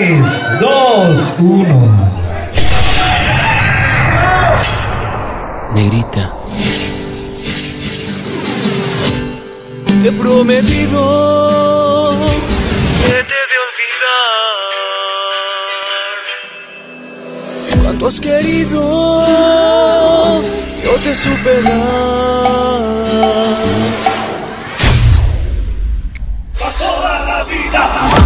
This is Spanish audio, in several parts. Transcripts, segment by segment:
3, 2, 1. Negrita. Te he prometido que te he de olvidar. Cuanto has querido, yo te supe dar. Pa' toda la vida.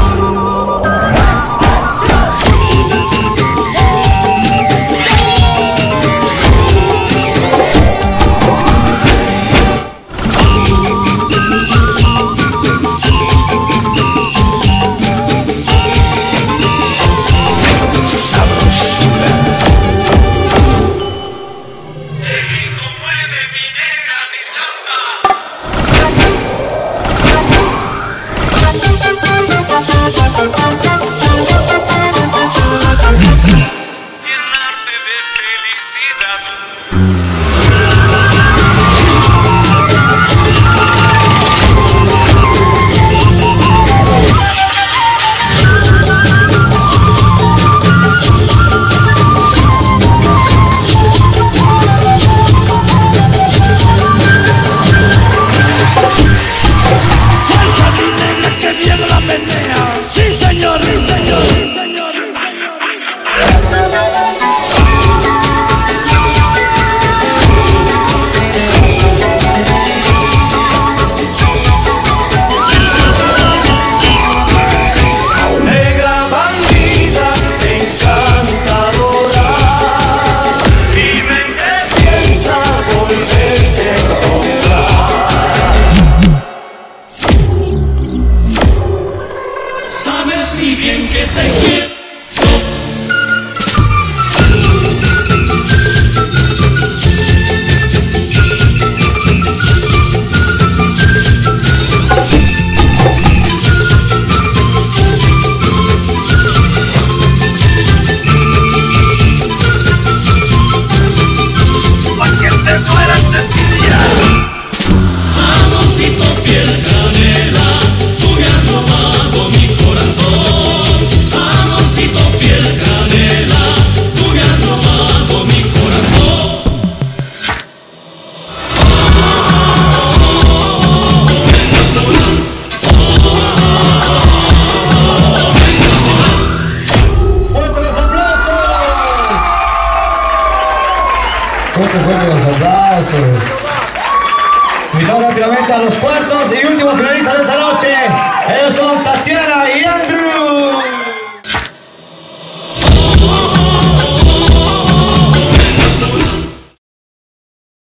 Fuertes los aplausos. Invitamos rápidamente a los cuartos y últimos finalistas de esta noche.